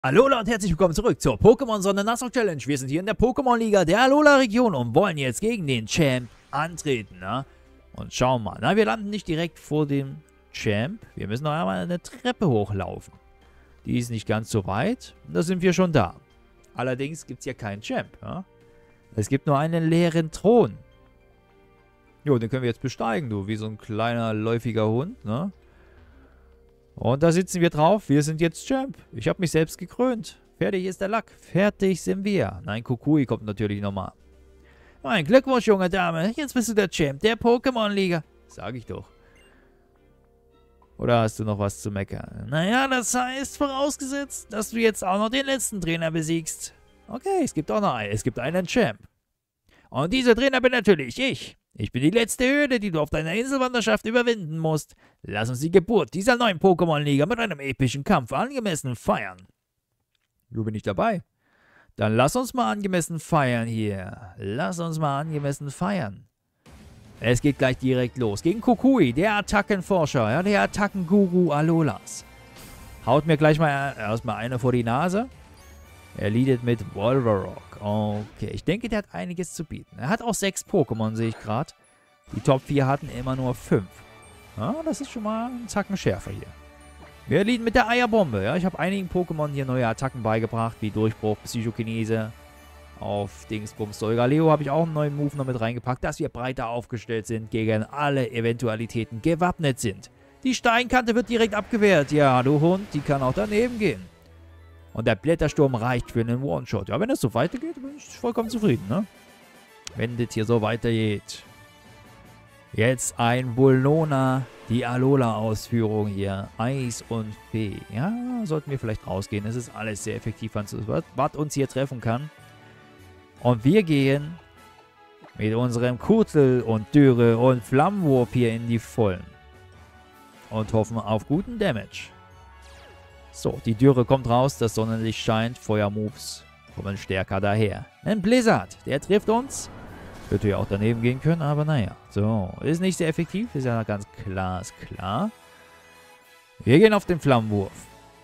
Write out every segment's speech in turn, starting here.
Alola und herzlich willkommen zurück zur Pokémon-Sonne Nassau Challenge. Wir sind hier in der Pokémon-Liga der Alola-Region und wollen jetzt gegen den Champ antreten. Na? Und schauen mal, na, wir landen nicht direkt vor dem Champ. Wir müssen noch einmal eine Treppe hochlaufen. Die ist nicht ganz so weit. Und da sind wir schon da. Allerdings gibt es hier keinen Champ. Ja? Es gibt nur einen leeren Thron. Jo, den können wir jetzt besteigen, du. Wie so ein kleiner, läufiger Hund, ne? Und da sitzen wir drauf. Wir sind jetzt Champ. Ich habe mich selbst gekrönt. Fertig ist der Lack. Fertig sind wir. Nein, Kukui kommt natürlich nochmal. Mein Glückwunsch, junge Dame. Jetzt bist du der Champ der Pokémon-Liga. Sag ich doch. Oder hast du noch was zu meckern? Naja, das heißt vorausgesetzt, dass du jetzt auch noch den letzten Trainer besiegst. Okay, es gibt auch noch einen. Es gibt einen Champ. Und dieser Trainer bin natürlich ich. Ich bin die letzte Hürde, die du auf deiner Inselwanderschaft überwinden musst. Lass uns die Geburt dieser neuen Pokémon-Liga mit einem epischen Kampf angemessen feiern. Du bin ich dabei. Dann lass uns mal angemessen feiern hier. Lass uns mal angemessen feiern. Es geht gleich direkt los. Gegen Kukui, der Attackenforscher, ja, der Attackenguru Alolas. Haut mir gleich mal erstmal eine vor die Nase. Er leadet mit Wolverock. Okay, ich denke, der hat einiges zu bieten. Er hat auch 6 Pokémon, sehe ich gerade. Die Top 4 hatten immer nur 5. Ja, das ist schon mal ein Zacken schärfer hier. Wir leaden mit der Eierbombe. Ja, ich habe einigen Pokémon hier neue Attacken beigebracht, wie Durchbruch, Psychokinese. Auf Dingsbums Solgaleo habe ich auch einen neuen Move noch mit reingepackt, dass wir breiter aufgestellt sind, gegen alle Eventualitäten gewappnet sind. Die Steinkante wird direkt abgewehrt. Ja, du Hund, die kann auch daneben gehen. Und der Blättersturm reicht für einen One-Shot. Ja, wenn es so weitergeht, bin ich vollkommen zufrieden, ne? Wenn das hier so weitergeht. Jetzt ein Bullona. Die Alola-Ausführung hier. Eis und Fee. Ja, sollten wir vielleicht rausgehen. Es ist alles sehr effektiv, was uns hier treffen kann. Und wir gehen mit unserem Kurtel und Dürre und Flammenwurf hier in die Vollen. Und hoffen auf guten Damage. So, die Dürre kommt raus, das Sonnenlicht scheint, Feuermoves kommen stärker daher. Ein Blizzard, der trifft uns. Hätte ja auch daneben gehen können, aber naja. So, ist nicht sehr effektiv, ist ja ganz klar, ist klar. Wir gehen auf den Flammenwurf.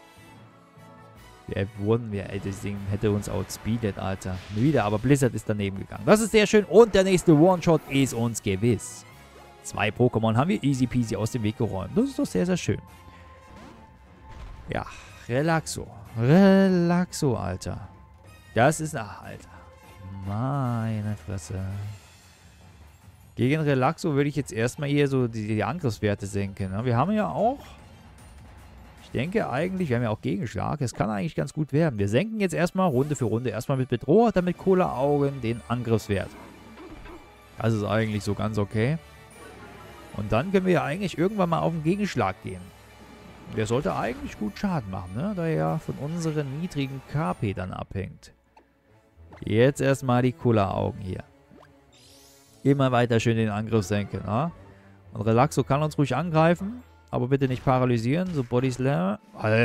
Das Ding hätte uns outspeedet, Alter. Wieder, aber Blizzard ist daneben gegangen. Das ist sehr schön und der nächste One-Shot ist uns gewiss. 2 Pokémon haben wir easy peasy aus dem Weg geräumt. Das ist doch sehr, sehr schön. Ja, Relaxo. Relaxo, Alter. Das ist... Ach, Alter. Meine Fresse. Gegen Relaxo würde ich jetzt erstmal hier so die Angriffswerte senken. Wir haben ja auch... Ich denke eigentlich, wir haben ja auch Gegenschlag. Es kann eigentlich ganz gut werden. Wir senken jetzt erstmal Runde für Runde. Erstmal mit Bedroher, dann mit Cola-Augen den Angriffswert. Das ist eigentlich so ganz okay. Und dann können wir ja eigentlich irgendwann mal auf den Gegenschlag gehen. Der sollte eigentlich gut Schaden machen, ne? Da er ja von unseren niedrigen KP dann abhängt. Jetzt erstmal die Cola-Augen hier. Immer weiter schön den Angriff senken, ne? Und Relaxo kann uns ruhig angreifen, aber bitte nicht paralysieren, so Body Slam.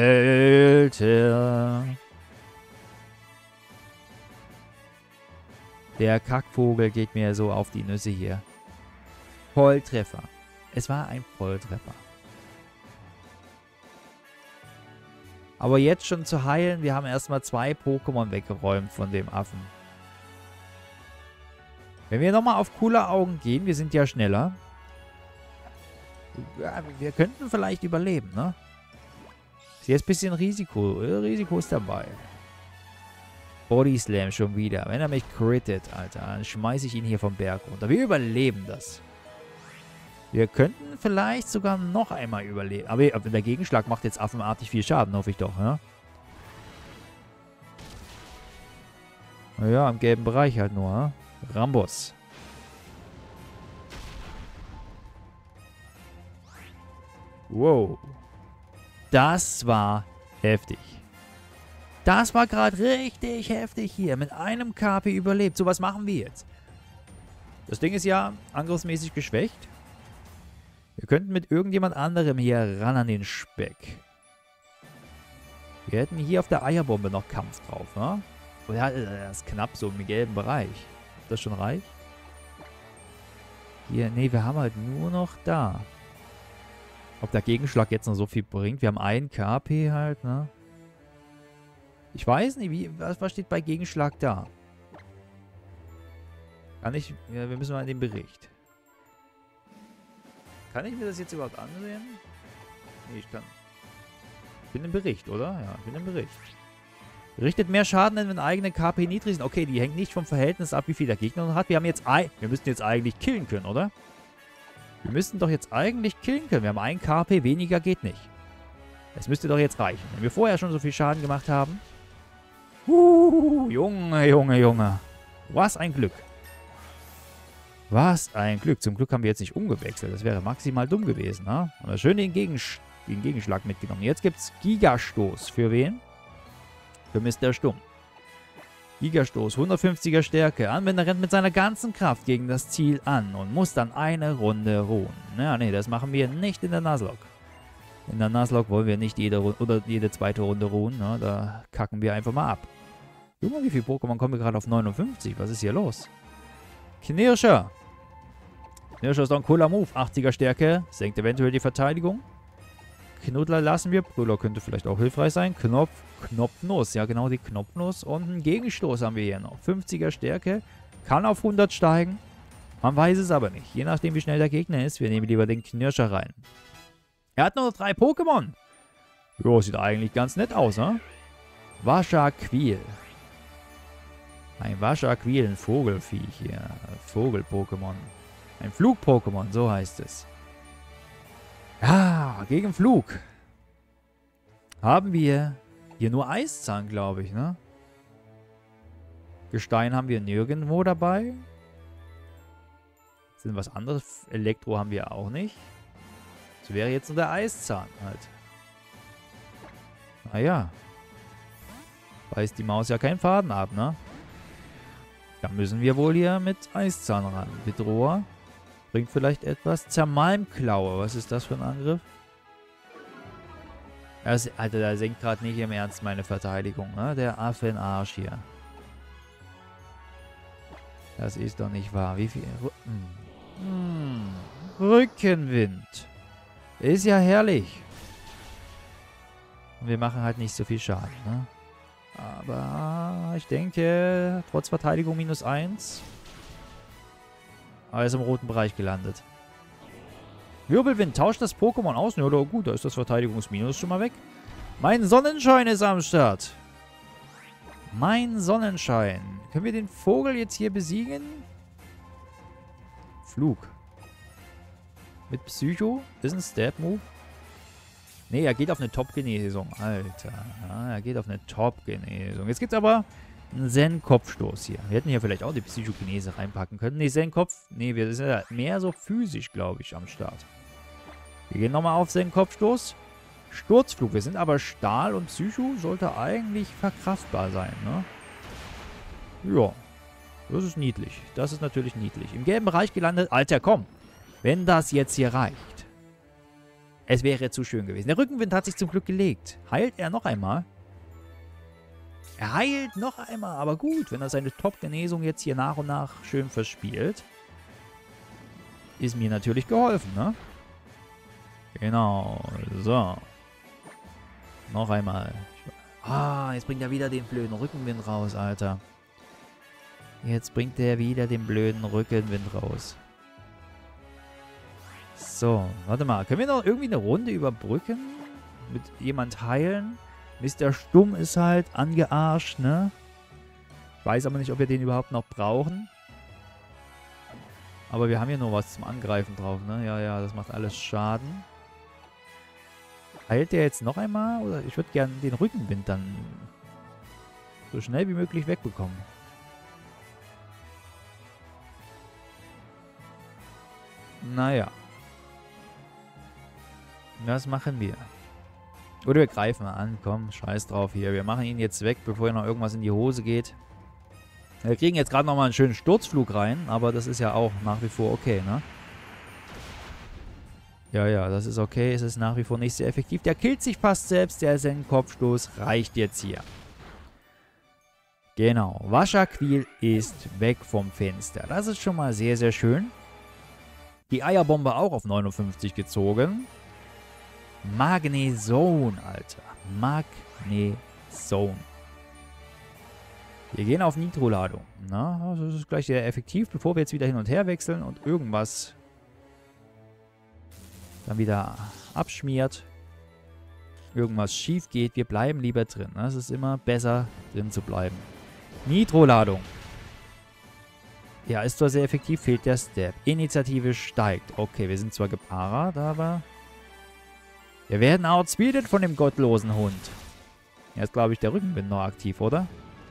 Alter! Der Kackvogel geht mir so auf die Nüsse hier. Volltreffer. Es war ein Volltreffer. Aber jetzt schon zu heilen, wir haben erstmal 2 Pokémon weggeräumt von dem Affen. Wenn wir nochmal auf coole Augen gehen, wir sind ja schneller. Ja, wir könnten vielleicht überleben, ne? Ist jetzt ein bisschen Risiko. Risiko ist dabei. Body Slam schon wieder. Wenn er mich crittet, Alter, dann schmeiße ich ihn hier vom Berg runter. Wir überleben das. Wir könnten vielleicht sogar noch einmal überleben. Aber der Gegenschlag macht jetzt affenartig viel Schaden, hoffe ich doch, ja? Naja, im gelben Bereich halt nur, ja? Rambos. Wow. Das war heftig. Das war gerade richtig heftig hier. Mit einem KP überlebt. So, was machen wir jetzt? Das Ding ist ja angriffsmäßig geschwächt. Wir könnten mit irgendjemand anderem hier ran an den Speck. Wir hätten hier auf der Eierbombe noch Kampf drauf, ne? Oh ja, das ist knapp so im gelben Bereich. Ob das schon reicht? Hier, nee, wir haben halt nur noch da. Ob der Gegenschlag jetzt noch so viel bringt? Wir haben einen KP halt, ne? Ich weiß nicht, was steht bei Gegenschlag da? Kann ich... Ja, wir müssen mal in den Bericht. Kann ich mir das jetzt überhaupt ansehen? Nee, ich kann... Ich bin im Bericht, oder? Ja, ich bin im Bericht. Richtet mehr Schaden, wenn eigene KP niedrig sind. Okay, die hängt nicht vom Verhältnis ab, wie viel der Gegner noch hat. Wir müssten jetzt eigentlich killen können, oder? Wir müssten doch jetzt eigentlich killen können. Wir haben 1 KP, weniger geht nicht. Das müsste doch jetzt reichen. Wenn wir vorher schon so viel Schaden gemacht haben. Junge, Junge, Junge. Was ein Glück. Was ein Glück. Zum Glück haben wir jetzt nicht umgewechselt. Das wäre maximal dumm gewesen, ne? Haben wir schön den Gegenschlag mitgenommen. Jetzt gibt es Gigastoß. Für wen? Für Mr. Stumm. Gigastoß, 150er Stärke. Anwender rennt mit seiner ganzen Kraft gegen das Ziel an und muss dann eine Runde ruhen. Ja, nee, das machen wir nicht in der Nuzlocke. In der Nuzlocke wollen wir nicht jede zweite Runde ruhen. Ne? Da kacken wir einfach mal ab. Guck mal, wie viele Pokémon kommen wir gerade auf 59? Was ist hier los? Knirscher. Knirscher ist doch ein cooler Move. 80er Stärke. Senkt eventuell die Verteidigung. Knuddler lassen wir. Brüller könnte vielleicht auch hilfreich sein. Knopfnuss. Ja, genau, die Knopfnuss. Und einen Gegenstoß haben wir hier noch. 50er Stärke. Kann auf 100 steigen. Man weiß es aber nicht. Je nachdem, wie schnell der Gegner ist. Wir nehmen lieber den Knirscher rein. Er hat nur noch 3 Pokémon. Jo, sieht eigentlich ganz nett aus, ne? Waschaquil. Ein Waschaquil, ein Vogelfiech hier. Vogel-Pokémon. Ein Flug-Pokémon, so heißt es. Ja, gegen Flug. Haben wir hier nur Eiszahn, glaube ich, ne? Gestein haben wir nirgendwo dabei. Sind was anderes? Elektro haben wir auch nicht. Das wäre jetzt nur der Eiszahn halt. Naja. Beißt die Maus ja keinen Faden ab, ne? Da müssen wir wohl hier mit Eiszahn ran. Bedroher. Bringt vielleicht etwas. Zermalmklaue. Was ist das für ein Angriff? Alter, der senkt gerade nicht im Ernst meine Verteidigung, ne? Der Affenarsch hier. Das ist doch nicht wahr. Wie viel... Rückenwind. Ist ja herrlich. Und wir machen halt nicht so viel Schaden, ne? Aber ich denke, trotz Verteidigung -1. Aber er ist im roten Bereich gelandet. Wirbelwind, tauscht das Pokémon aus. Ja, gut, da ist das Verteidigungsminus schon mal weg. Mein Sonnenschein ist am Start. Mein Sonnenschein. Können wir den Vogel jetzt hier besiegen? Flug. Mit Psycho? Ist ein Stab-Move? Nee, er geht auf eine Top-Genesung. Alter. Ja, er geht auf eine Top-Genesung. Jetzt gibt es aber einen Zen-Kopfstoß hier. Wir hätten hier vielleicht auch die Psychokinese reinpacken können. Nee, Zen-Kopf. Nee, wir sind ja mehr so physisch, glaube ich, am Start. Wir gehen nochmal auf Zen-Kopfstoß. Sturzflug. Wir sind aber Stahl und Psycho sollte eigentlich verkraftbar sein, ne? Ja. Das ist niedlich. Das ist natürlich niedlich. Im gelben Bereich gelandet. Alter, komm. Wenn das jetzt hier reicht. Es wäre zu schön gewesen. Der Rückenwind hat sich zum Glück gelegt. Heilt er noch einmal? Er heilt noch einmal. Aber gut, wenn er seine Top-Genesung jetzt hier nach und nach schön verspielt, ist mir natürlich geholfen, ne? Genau. So. Noch einmal. Ah, jetzt bringt er wieder den blöden Rückenwind raus, Alter. Jetzt bringt er wieder den blöden Rückenwind raus. So, warte mal. Können wir noch irgendwie eine Runde überbrücken? Mit jemand heilen? Mr. Stumm ist halt angearscht, ne? Ich weiß aber nicht, ob wir den überhaupt noch brauchen. Aber wir haben hier nur was zum Angreifen drauf, ne? Ja, ja, das macht alles Schaden. Heilt der jetzt noch einmal? Oder ich würde gerne den Rückenwind dann so schnell wie möglich wegbekommen. Naja. Was machen wir? Oder wir greifen an. Komm, scheiß drauf hier. Wir machen ihn jetzt weg, bevor hier noch irgendwas in die Hose geht. Wir kriegen jetzt gerade nochmal einen schönen Sturzflug rein. Aber das ist ja auch nach wie vor okay, ne? Ja, ja, das ist okay. Es ist nach wie vor nicht sehr effektiv. Der killt sich fast selbst. Der Zen-Kopfstoß reicht jetzt hier. Genau. Waschaquil ist weg vom Fenster. Das ist schon mal sehr, sehr schön. Die Eierbombe auch auf 59 gezogen. Magnezone, Alter. Magnezone. Wir gehen auf Nitro-Ladung. Na, das ist gleich sehr effektiv, bevor wir jetzt wieder hin und her wechseln und irgendwas dann wieder abschmiert. Irgendwas schief geht. Wir bleiben lieber drin. Es ist immer besser, drin zu bleiben. Nitro-Ladung. Ja, ist zwar sehr effektiv, fehlt der Step. Initiative steigt. Okay, wir sind zwar gepaart, aber wir werden outspeedet von dem gottlosen Hund. Jetzt glaube ich, der Rückenwind noch aktiv, oder?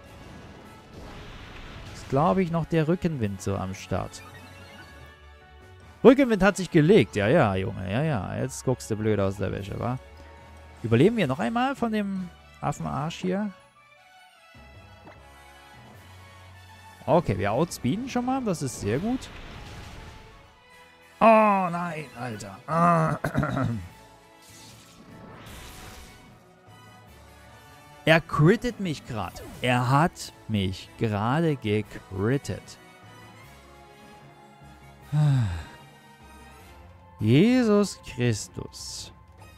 Ist, glaube ich, noch der Rückenwind so am Start. Rückenwind hat sich gelegt. Ja, ja, Junge. Ja, ja. Jetzt guckst du blöd aus der Wäsche, wa? Überleben wir noch einmal von dem Affenarsch hier? Okay, wir outspeeden schon mal. Das ist sehr gut. Oh, nein, Alter. Ah. Er crittet mich gerade. Er hat mich gerade gecrittet. Jesus Christus.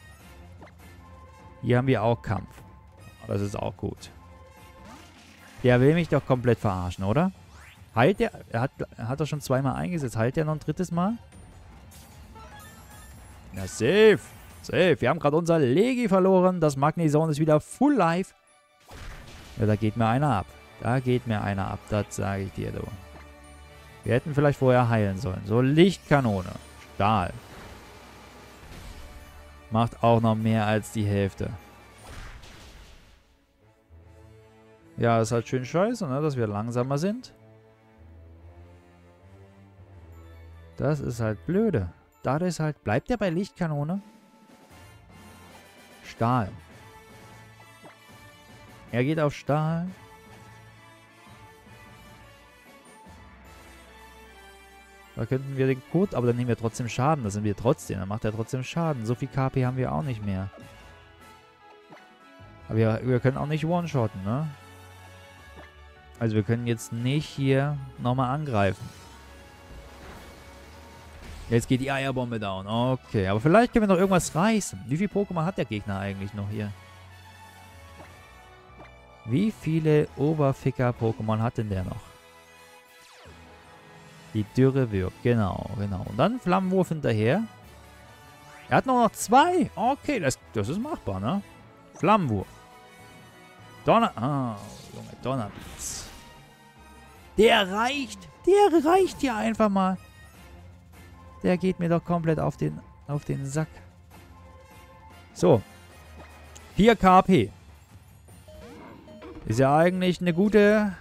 Hier haben wir auch Kampf. Das ist auch gut. Der will mich doch komplett verarschen, oder? Heilt der? Er hat doch schon zweimal eingesetzt. Heilt der noch ein drittes Mal? Ja, safe. Safe. Wir haben gerade unser Legi verloren. Das Magnezone ist wieder full life. Ja, da geht mir einer ab. Da geht mir einer ab. Das sage ich dir, du. Wir hätten vielleicht vorher heilen sollen. So, Lichtkanone. Stahl. Macht auch noch mehr als die Hälfte. Ja, ist halt schön scheiße, ne, dass wir langsamer sind. Das ist halt blöde. Da ist halt... Bleibt der bei Lichtkanone? Stahl. Er geht auf Stahl. Da könnten wir den Code, aber dann nehmen wir trotzdem Schaden. Da sind wir trotzdem. Dann macht er trotzdem Schaden. So viel KP haben wir auch nicht mehr. Aber wir können auch nicht one-shotten, ne? Also wir können jetzt nicht hier nochmal angreifen. Jetzt geht die Eierbombe down. Okay, aber vielleicht können wir noch irgendwas reißen. Wie viele Pokémon hat der Gegner eigentlich noch hier? Wie viele Oberficker-Pokémon hat denn der noch? Die Dürre wirkt. Genau, genau. Und dann Flammenwurf hinterher. Er hat noch 2. Okay, das ist machbar, ne? Flammenwurf. Donner... Ah, Junge, Donnerblitz. Der reicht hier einfach mal. Der geht mir doch komplett auf den Sack. So. 4 KP. Ist ja eigentlich eine gute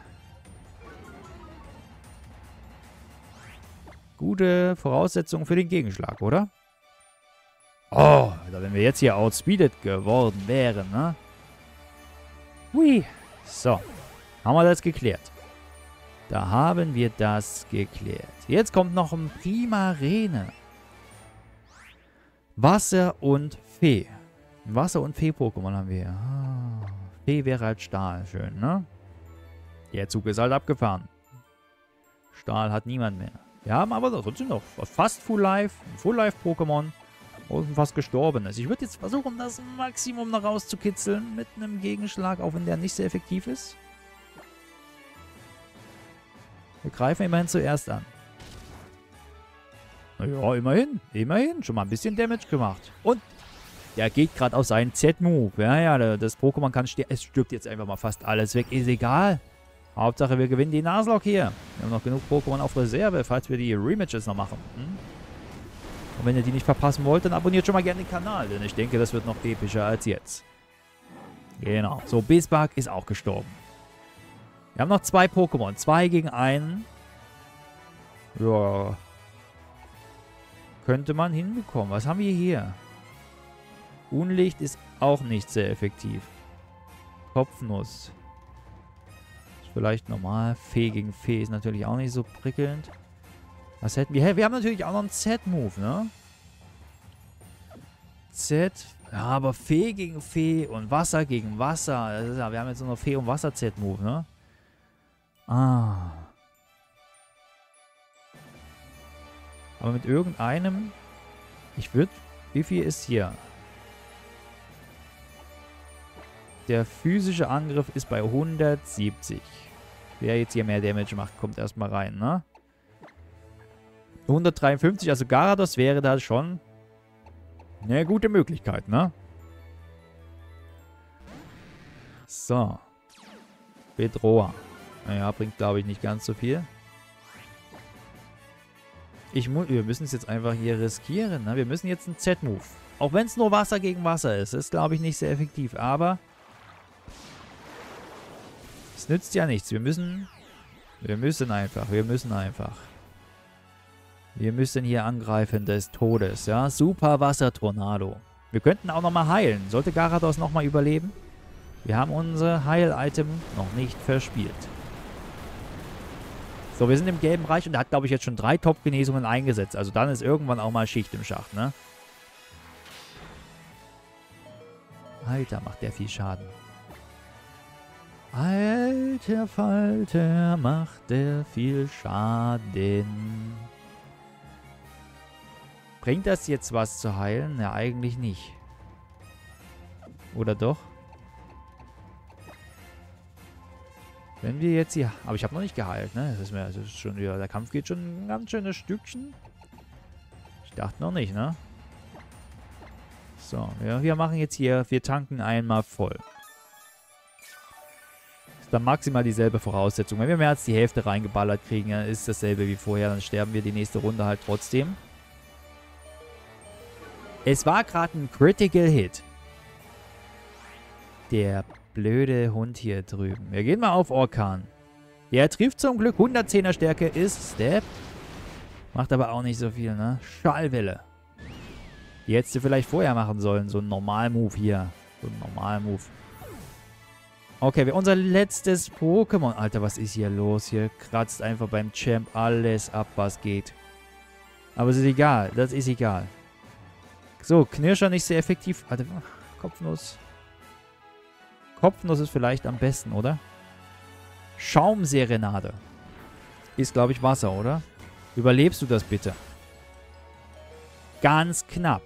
Voraussetzung für den Gegenschlag, oder? Oh, wenn wir jetzt hier outspeedet geworden wären, ne? Hui. So. Haben wir das geklärt. Da haben wir das geklärt. Jetzt kommt noch ein Primarene. Wasser und Fee. Wasser- und Fee-Pokémon haben wir hier. Ah, Fee wäre halt Stahl. Schön, ne? Der Zug ist halt abgefahren. Stahl hat niemand mehr. Wir haben aber trotzdem noch fast Full Life. Ein Full Life Pokémon. Und ein fast gestorbenes. Ich würde jetzt versuchen, das Maximum noch rauszukitzeln mit einem Gegenschlag, auch wenn der nicht sehr effektiv ist. Wir greifen immerhin zuerst an. Naja, immerhin. Immerhin. Schon mal ein bisschen Damage gemacht. Und der geht gerade auf seinen Z-Move. Ja, ja, das Pokémon kann sterben. Es stirbt jetzt einfach mal fast alles weg. Ist egal. Hauptsache, wir gewinnen die Nuzlocke hier. Wir haben noch genug Pokémon auf Reserve, falls wir die Rematches noch machen. Und wenn ihr die nicht verpassen wollt, dann abonniert schon mal gerne den Kanal. Denn ich denke, das wird noch epischer als jetzt. Genau. So, Bisbark ist auch gestorben. Wir haben noch 2 Pokémon. 2 gegen 1. Ja. Könnte man hinbekommen. Was haben wir hier? Unlicht ist auch nicht sehr effektiv. Kopfnuss. Ist vielleicht normal. Fee gegen Fee ist natürlich auch nicht so prickelnd. Was hätten wir? Hey, wir haben natürlich auch noch einen Z-Move, ne? Z. Ja, aber Fee gegen Fee und Wasser gegen Wasser. Das ist ja, wir haben jetzt nur noch Fee- und Wasser-Z-Move, ne? Ah. Aber mit irgendeinem... Ich würde... Wie viel ist hier? Der physische Angriff ist bei 170. wer jetzt hier mehr Damage macht, kommt erstmal rein, ne? 153, also Gyarados wäre da schon eine gute Möglichkeit, ne? So. Bedroher. Naja, bringt, glaube ich, nicht ganz so viel. Wir müssen es jetzt einfach hier riskieren, ne? Wir müssen jetzt einen Z-Move. Auch wenn es nur Wasser gegen Wasser ist. Ist, glaube ich, nicht sehr effektiv. Aber es nützt ja nichts. Wir müssen einfach. Wir müssen hier angreifen des Todes, ja. Super Wassertornado. Wir könnten auch nochmal heilen. Sollte Gyarados nochmal überleben? Wir haben unser Heil-Item noch nicht verspielt. So, wir sind im gelben Bereich und er hat, glaube ich, jetzt schon 3 Top-Genesungen eingesetzt. Also dann ist irgendwann auch mal Schicht im Schacht, ne? Alter, macht der viel Schaden. Alter Falter, macht der viel Schaden. Bringt das jetzt was zu heilen? Ja, eigentlich nicht. Oder doch? Wenn wir jetzt hier... Aber ich habe noch nicht geheilt, ne? Das ist schon wieder... Der Kampf geht schon ein ganz schönes Stückchen. Ich dachte noch nicht, ne? So, wir machen jetzt hier... Wir tanken einmal voll. Ist dann maximal dieselbe Voraussetzung. Wenn wir mehr als die Hälfte reingeballert kriegen, dann ist dasselbe wie vorher. Dann sterben wir die nächste Runde halt trotzdem. Es war gerade ein Critical Hit. Der blöde Hund hier drüben. Wir gehen mal auf Orkan. Der trifft zum Glück. 110er Stärke ist Step. Macht aber auch nicht so viel, ne? Schallwelle. Die hättest du vielleicht vorher machen sollen. So ein Normal-Move hier. So ein Normal-Move. Okay, unser letztes Pokémon. Alter, was ist hier los? Hier kratzt einfach beim Champ alles ab, was geht. Aber es ist egal. Das ist egal. So, Knirscher nicht sehr effektiv. Alter, Kopfnuss. Kopfnuss ist vielleicht am besten, oder? Schaumserenade. Ist, glaube ich, Wasser, oder? Überlebst du das bitte? Ganz knapp.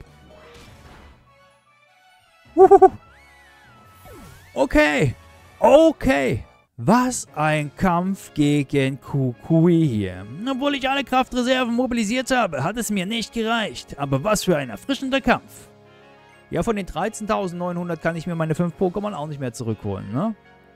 Okay. Okay. Was ein Kampf gegen Kukui hier. Obwohl ich alle Kraftreserven mobilisiert habe, hat es mir nicht gereicht. Aber was für ein erfrischender Kampf. Ja, von den 13.900 kann ich mir meine 5 Pokémon auch nicht mehr zurückholen, ne?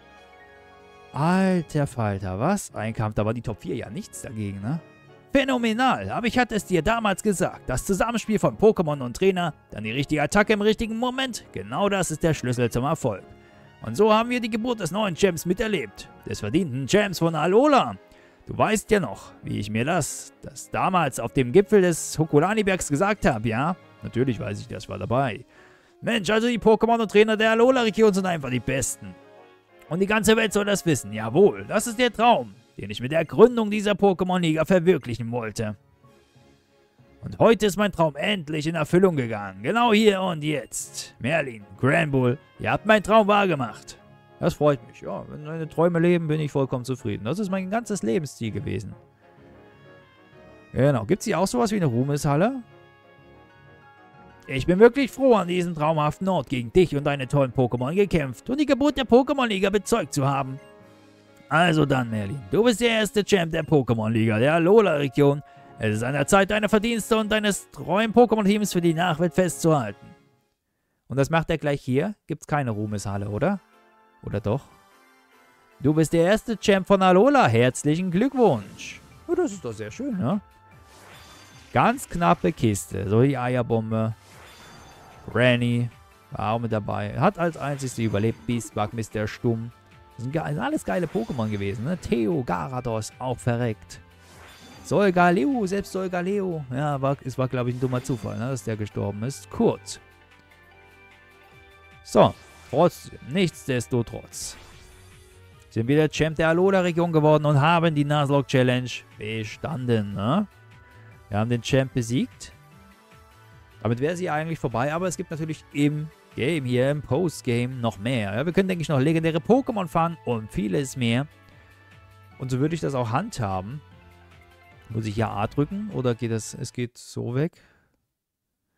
Alter Falter, was ein Kampf. Da war die Top 4 ja nichts dagegen, ne? Phänomenal, aber ich hatte es dir damals gesagt. Das Zusammenspiel von Pokémon und Trainer, dann die richtige Attacke im richtigen Moment. Genau das ist der Schlüssel zum Erfolg. Und so haben wir die Geburt des neuen Champs miterlebt. Des verdienten Champs von Alola. Du weißt ja noch, wie ich mir das damals auf dem Gipfel des Hokulani-Bergs gesagt habe, ja? Natürlich weiß ich das, war dabei. Mensch, also die Pokémon und Trainer der Alola-Region sind einfach die besten. Und die ganze Welt soll das wissen. Jawohl, das ist der Traum, den ich mit der Gründung dieser Pokémon-Liga verwirklichen wollte. Und heute ist mein Traum endlich in Erfüllung gegangen. Genau hier und jetzt. Merlin, Granbull, ihr habt meinen Traum wahrgemacht. Das freut mich. Ja, wenn meine Träume leben, bin ich vollkommen zufrieden. Das ist mein ganzes Lebensziel gewesen. Genau. Gibt es hier auch sowas wie eine Ruhmeshalle? Ich bin wirklich froh, an diesem traumhaften Ort gegen dich und deine tollen Pokémon gekämpft und die Geburt der Pokémon-Liga bezeugt zu haben. Also dann, Merlin, du bist der erste Champ der Pokémon-Liga der Alola-Region. Es ist an der Zeit, deine Verdienste und deines treuen Pokémon-Teams für die Nachwelt festzuhalten. Und das macht er gleich hier? Gibt's keine Ruhmeshalle, oder? Oder doch? Du bist der erste Champ von Alola. Herzlichen Glückwunsch. Oh, das ist doch sehr schön, ne? Ganz knappe Kiste. So die Eierbombe. Granny war auch mit dabei. Hat als einzigste überlebt. Beastbug, Mr. Stumm. Das sind alles geile Pokémon gewesen, ne? Theo, Gyarados, auch verreckt. Solgaleo, selbst Solgaleo. Ja, es war, glaube ich, ein dummer Zufall, ne, dass der gestorben ist. Kurz. So, trotzdem, nichtsdestotrotz. Sind wir der Champ der Alola-Region geworden und haben die Nuzlocke-Challenge bestanden, ne? Wir haben den Champ besiegt. Damit wäre sie eigentlich vorbei, aber es gibt natürlich im Game hier, im Postgame, noch mehr. Ja, wir können, denke ich, noch legendäre Pokémon fangen und vieles mehr. Und so würde ich das auch handhaben. Muss ich hier A drücken oder geht das, es geht so weg?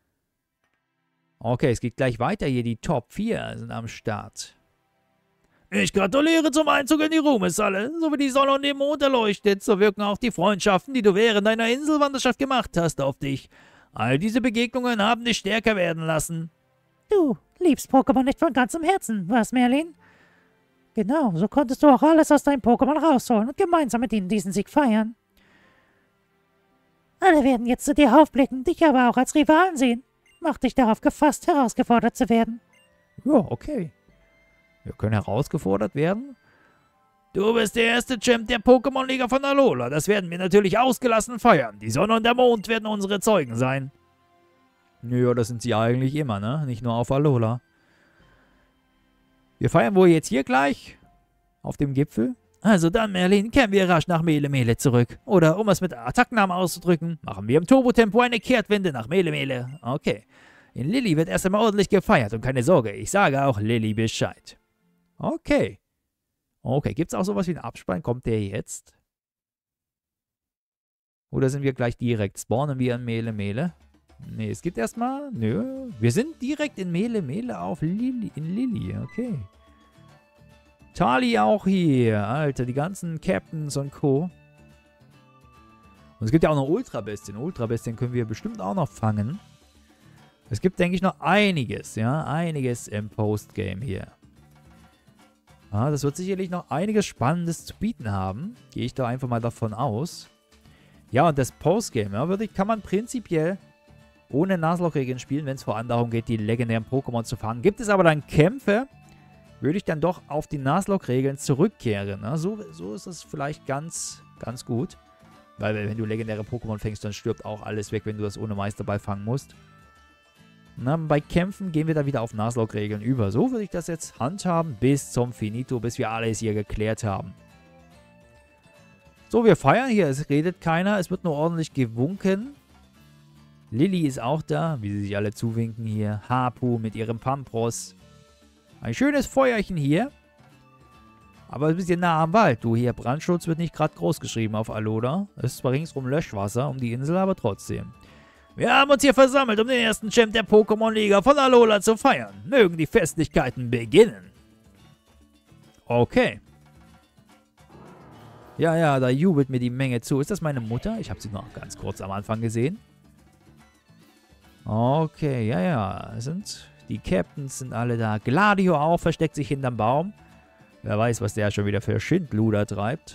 Okay, es geht gleich weiter hier. Die Top 4 sind am Start. Ich gratuliere zum Einzug in die Ruhmeshalle. So wie die Sonne und der Mond erleuchtet, so wirken auch die Freundschaften, die du während deiner Inselwanderschaft gemacht hast, auf dich. All diese Begegnungen haben dich stärker werden lassen. Du liebst Pokémon nicht von ganzem Herzen, was, Merlin? Genau, so konntest du auch alles aus deinem Pokémon rausholen und gemeinsam mit ihnen diesen Sieg feiern. Alle werden jetzt zu dir aufblicken, dich aber auch als Rivalen sehen. Mach dich darauf gefasst, herausgefordert zu werden. Ja, okay. Wir können herausgefordert werden. Du bist der erste Champ der Pokémon-Liga von Alola. Das werden wir natürlich ausgelassen feiern. Die Sonne und der Mond werden unsere Zeugen sein. Naja, das sind sie eigentlich immer, ne? Nicht nur auf Alola. Wir feiern wohl jetzt hier gleich? Auf dem Gipfel? Also dann, Merlin, kehren wir rasch nach Mele Mele zurück. Oder, um es mit Attackennamen auszudrücken, machen wir im Turbotempo eine Kehrtwende nach Mele Mele. Okay. In Lilly wird erst einmal ordentlich gefeiert und keine Sorge, ich sage auch Lilly Bescheid. Okay. Okay, gibt es auch sowas wie einen Abspann? Kommt der jetzt? Oder sind wir gleich direkt? Spawnen wir in Mele Mele? Nee, es gibt erstmal... Nö. Wir sind direkt in Mele Mele auf Lilly. In Lilly, okay. Tali auch hier. Alter, die ganzen Captains und Co. Und es gibt ja auch noch Ultrabestien. Ultrabestien können wir bestimmt auch noch fangen. Es gibt, denke ich, noch einiges, ja. Einiges im Postgame hier. Ja, das wird sicherlich noch einiges Spannendes zu bieten haben. Gehe ich da einfach mal davon aus. Ja, und das Postgame, ja, kann man prinzipiell ohne Nuzlocke-Regeln spielen, wenn es vor allem darum geht, die legendären Pokémon zu fangen. Gibt es aber dann Kämpfe, würde ich dann doch auf die Nuzlocke-Regeln zurückkehren. Ne? So ist das vielleicht ganz gut. Weil wenn du legendäre Pokémon fängst, dann stirbt auch alles weg, wenn du das ohne Meisterball fangen musst. Na, bei Kämpfen gehen wir da wieder auf Nuzlocke-Regeln über. So würde ich das jetzt handhaben bis zum Finito, bis wir alles hier geklärt haben. So, wir feiern hier. Es redet keiner. Es wird nur ordentlich gewunken. Lilly ist auch da, wie sie sich alle zuwinken hier. Hapu mit ihrem Pampros. Ein schönes Feuerchen hier. Aber ein bisschen nah am Wald. Du, hier, Brandschutz wird nicht gerade groß geschrieben auf Alola. Es ist zwar ringsrum Löschwasser um die Insel, aber trotzdem. Wir haben uns hier versammelt, um den ersten Champ der Pokémon-Liga von Alola zu feiern. Mögen die Festlichkeiten beginnen. Okay. Ja, da jubelt mir die Menge zu. Ist das meine Mutter? Ich habe sie noch ganz kurz am Anfang gesehen. Okay, ja. Die Captains sind alle da. Gladio auch, versteckt sich hinterm Baum. Wer weiß, was der schon wieder für Schindluder treibt.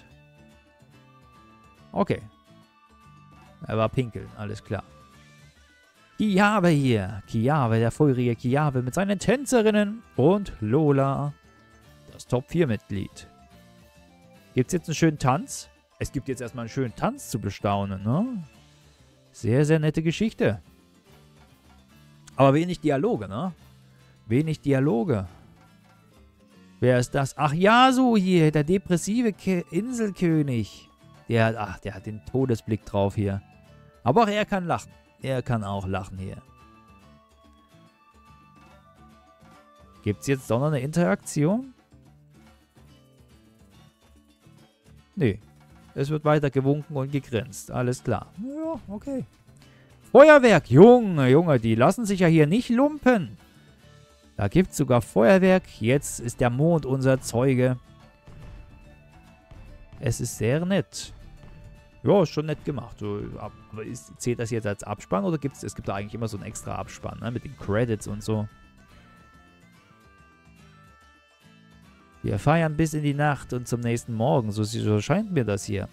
Okay. Er war pinkeln, alles klar. Kiawe hier. Kiawe, der feurige Kiawe mit seinen Tänzerinnen. Und Lola, das Top-4-Mitglied. Gibt es jetzt einen schönen Tanz? Es gibt jetzt erstmal einen schönen Tanz zu bestaunen, ne? Sehr, sehr nette Geschichte. Aber wenig Dialoge, ne? Wenig Dialoge. Wer ist das? Ach, Yasuo hier, der depressive Inselkönig. Der hat den Todesblick drauf hier. Aber auch er kann lachen. Er kann auch lachen hier. Gibt es jetzt doch noch eine Interaktion? Nee. Es wird weiter gewunken und gegrinst. Alles klar. Ja, okay. Feuerwerk. Junge, die lassen sich ja hier nicht lumpen. Da gibt es sogar Feuerwerk. Jetzt ist der Mond unser Zeuge. Es ist sehr nett. Ja, ist schon nett gemacht. So, aber zählt das jetzt als Abspann oder gibt es gibt da eigentlich immer so einen extra Abspann, ne? Mit den Credits und so. Wir feiern bis in die Nacht und zum nächsten Morgen. So scheint mir das hier.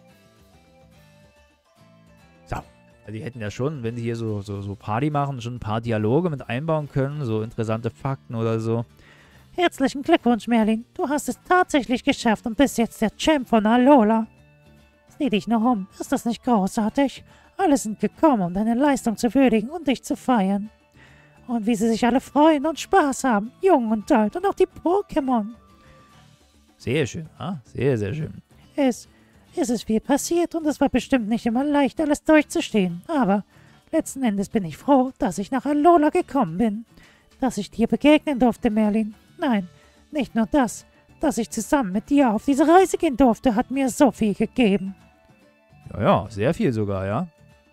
So. Also die hätten ja schon, wenn die hier so Party machen, schon ein paar Dialoge mit einbauen können. So interessante Fakten oder so. Herzlichen Glückwunsch, Merlin. Du hast es tatsächlich geschafft und bist jetzt der Champ von Alola. Sieh dich noch um. Ist das nicht großartig? Alle sind gekommen, um deine Leistung zu würdigen und dich zu feiern. Und wie sie sich alle freuen und Spaß haben. Jung und alt und auch die Pokémon. Sehr schön, sehr, sehr schön. Es ist viel passiert und es war bestimmt nicht immer leicht, alles durchzustehen. Aber letzten Endes bin ich froh, dass ich nach Alola gekommen bin. Dass ich dir begegnen durfte, Merlin. Nein, nicht nur das. Dass ich zusammen mit dir auf diese Reise gehen durfte, hat mir so viel gegeben. Ja, sehr viel sogar, ja.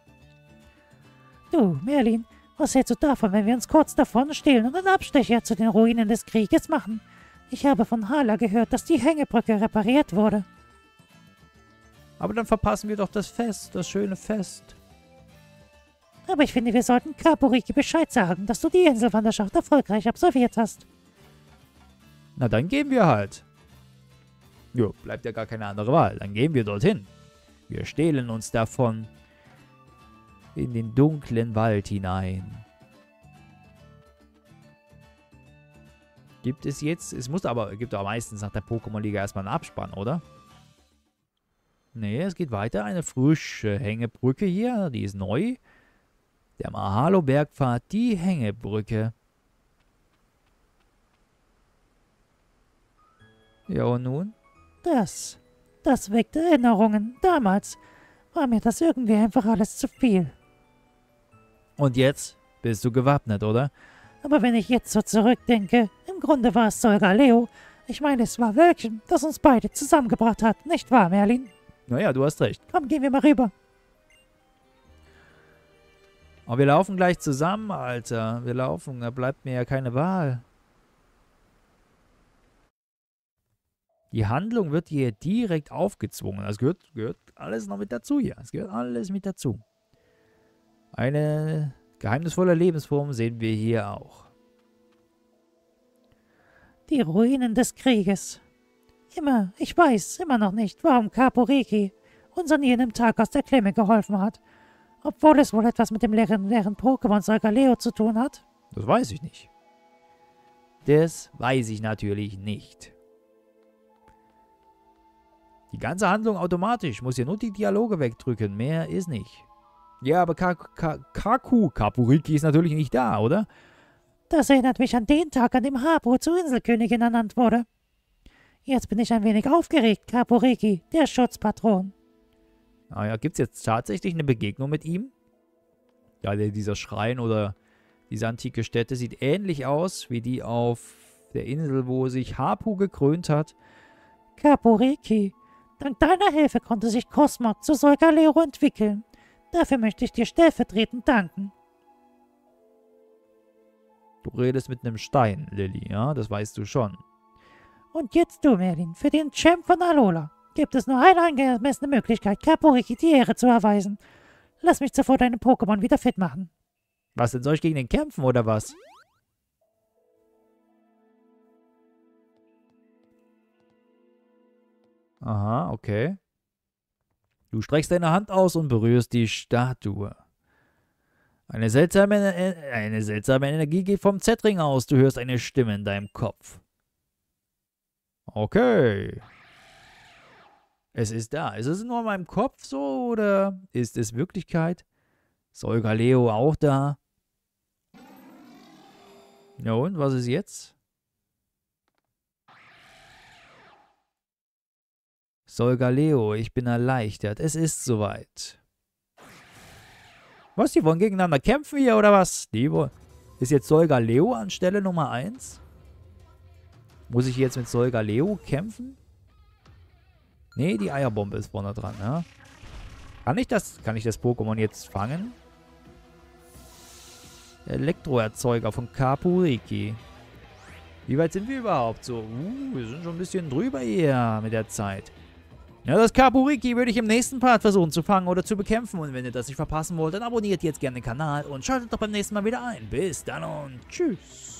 Du, Merlin, was hältst du davon, wenn wir uns kurz davon stehlen und einen Abstecher zu den Ruinen des Krieges machen? Ich habe von Hala gehört, dass die Hängebrücke repariert wurde. Aber dann verpassen wir doch das Fest, das schöne Fest. Aber ich finde, wir sollten Kaporiki Bescheid sagen, dass du die Inselwanderschaft erfolgreich absolviert hast. Na, dann gehen wir halt. Jo, bleibt ja gar keine andere Wahl. Dann gehen wir dorthin. Wir stehlen uns davon in den dunklen Wald hinein. Gibt es jetzt... gibt aber meistens nach der Pokémon-Liga erstmal einen Abspann, oder? Nee, es geht weiter. Eine frische Hängebrücke hier. Die ist neu. Der Mahalo-Bergpfad, die Hängebrücke. Ja, und nun? Das weckt Erinnerungen. Damals war mir das irgendwie einfach alles zu viel. Und jetzt bist du gewappnet, oder? Aber wenn ich jetzt so zurückdenke, im Grunde war es Solgaleo. Ich meine, es war Wölkchen, das uns beide zusammengebracht hat. Nicht wahr, Merlin? Naja, du hast recht. Komm, gehen wir mal rüber. Aber wir laufen gleich zusammen, Alter. Wir laufen, da bleibt mir ja keine Wahl. Die Handlung wird hier direkt aufgezwungen. Das gehört alles noch mit dazu hier. Es gehört alles mit dazu. Eine geheimnisvolle Lebensform sehen wir hier auch. Die Ruinen des Krieges. Ich weiß immer noch nicht, warum Kaporiki uns an jenem Tag aus der Klemme geholfen hat. Obwohl es wohl etwas mit dem legendären Pokémon Solgaleo zu tun hat. Das weiß ich nicht. Das weiß ich natürlich nicht. Die ganze Handlung automatisch. Muss hier nur die Dialoge wegdrücken. Mehr ist nicht. Ja, aber Kaporiki ist natürlich nicht da, oder? Das erinnert mich an den Tag, an dem Hapu zur Inselkönigin ernannt wurde. Jetzt bin ich ein wenig aufgeregt, Kaporiki, der Schutzpatron. Naja, gibt es jetzt tatsächlich eine Begegnung mit ihm? Ja, dieser Schrein oder diese antike Stätte sieht ähnlich aus wie die auf der Insel, wo sich Hapu gekrönt hat. Kaporiki, dank deiner Hilfe konnte sich Cosmog zu Solgaleo entwickeln. Dafür möchte ich dir stellvertretend danken. Du redest mit einem Stein, Lilly, ja? Das weißt du schon. Und jetzt du, Merlin, für den Champ von Alola gibt es nur eine angemessene Möglichkeit, Kaporiki die Ehre zu erweisen. Lass mich zuvor deine Pokémon wieder fit machen. Was denn, soll ich gegen den kämpfen, oder was? Aha, okay. Du streckst deine Hand aus und berührst die Statue. Eine seltsame Energie geht vom Z-Ring aus. Du hörst eine Stimme in deinem Kopf. Okay. Es ist da. Ist es nur in meinem Kopf so oder ist es Wirklichkeit? Solgaleo auch da? Ja und, was ist jetzt? Solgaleo, ich bin erleichtert. Es ist soweit. Was, die wollen gegeneinander kämpfen hier, oder was? Ist jetzt Solgaleo an Stelle Nummer 1? Muss ich jetzt mit Solgaleo kämpfen? Nee, die Eierbombe ist vorne dran, ja. Kann ich das Pokémon jetzt fangen? Elektroerzeuger von Kaporiki. Wie weit sind wir überhaupt so? Wir sind schon ein bisschen drüber hier mit der Zeit. Ja, das Kaporiki würde ich im nächsten Part versuchen zu fangen oder zu bekämpfen. Und wenn ihr das nicht verpassen wollt, dann abonniert jetzt gerne den Kanal und schaltet doch beim nächsten Mal wieder ein. Bis dann und tschüss.